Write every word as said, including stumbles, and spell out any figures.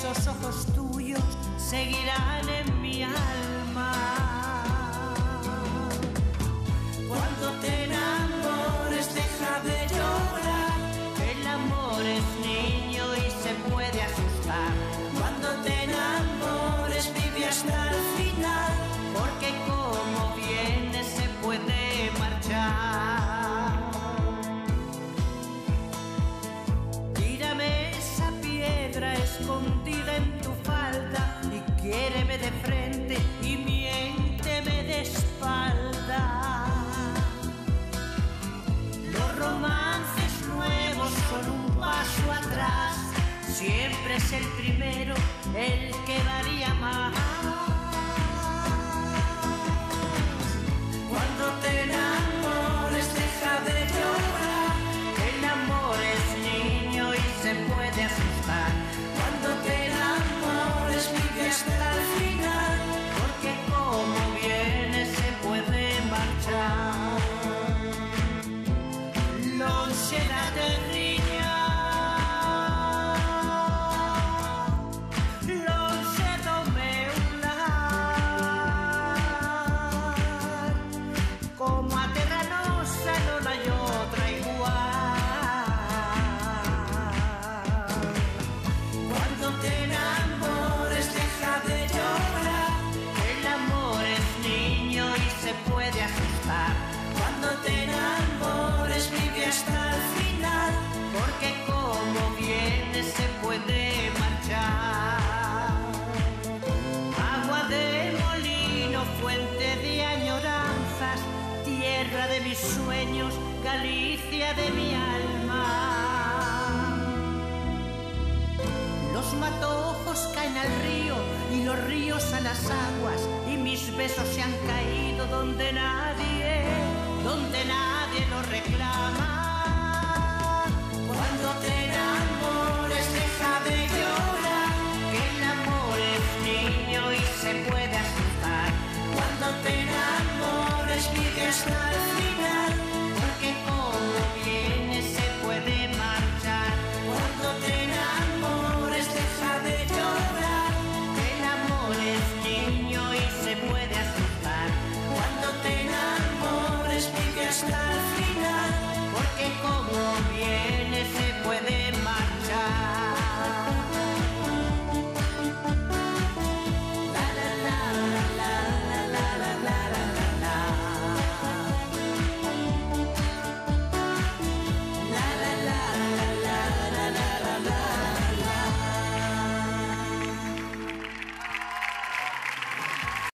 esos ojos tuyos seguirán en mi alma. Cuando te enamores deja de llorar, el amor es niño y se puede asustar. Cuando te enamores vive hasta el final, porque como viene se puede marchar. Tírame esa piedra escondida en tu falda y quiéreme de frente y miénteme de espalda. Los romances nuevos son un paso atrás, siempre es el primero el que varía más. Cuando te enamores deja de llorar, el amor es niño y se puede asustar. Cuando te enamores vive hasta el final, porque como viene se puede marchar. Non c'è da terrigna, non c'è dove volar, como a terra nostra non hay otra igual. Cuando te enamores deja de llorar, el amor es niño y se puede asustar. Cuando te enamores vive hasta el final, porque como viene se puede marchar. Agua de molino, fuente de añoranzas, tierra de mis sueños, Galicia de mi alma. Los matojos caen al río y los ríos a las aguas, y mis besos se han caído donde nadie, donde nadie los reclama. Cuando te enamores deja de llorar, que el amor es niño y se puede asustar. Cuando te enamores vive hasta el final, porque como viene se puede marchar. Cuando te enamores deja de llorar, que el amor es niño y se puede asustar. Cuando te enamores vive hasta